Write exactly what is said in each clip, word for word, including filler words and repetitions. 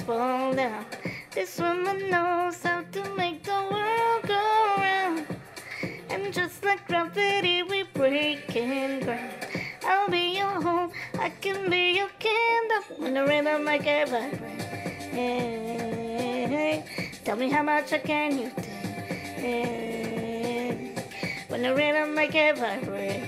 fall down. This woman knows how to make the world go round. And just like gravity, we breaking ground. I'll be your home, I can be your candle when the rhythm make it vibrate. Hey, hey, tell me how much I can you take? Hey, when the rhythm make it vibrate.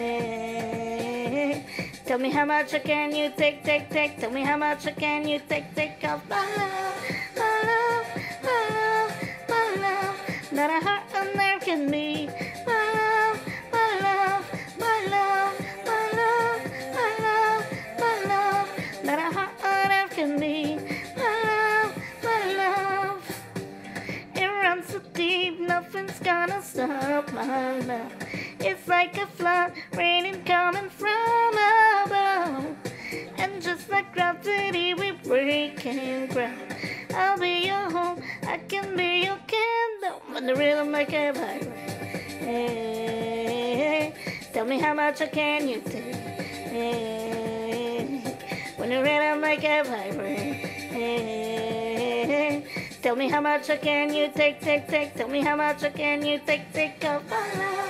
Hey, tell me how much I can you take, take, take. Tell me how much I can you take, take off my love, my love, my love, my love. Not a heart on there can be. My love, my love, my love, my love, my love, my love. Not a heart on there can be. My love, my love. It runs so deep, nothing's gonna stop my love. It's like a flood, raining coming from above. And just like gravity, we breaking ground. I'll be your home, I can be your candle when the rhythm make it vibrate. Hey, tell me how much I can you take? Hey, when the rhythm make it vibrate. Hey, tell me how much I can you take, take, take. Tell me how much I can you take, take off my love.